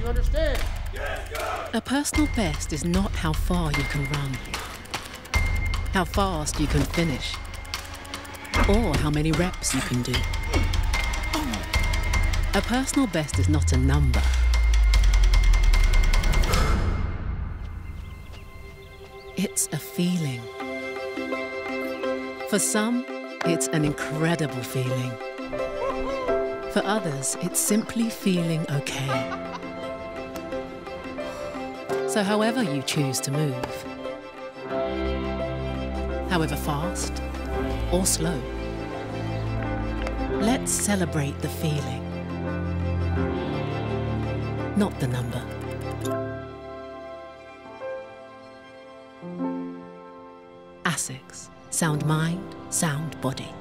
understand. A personal best is not how far you can run, how fast you can finish, or how many reps you can do. A personal best is not a number. It's a feeling. For some, it's an incredible feeling. For others, it's simply feeling okay. So however you choose to move, however fast or slow, let's celebrate the feeling, not the number. ASICS. Sound mind, sound body.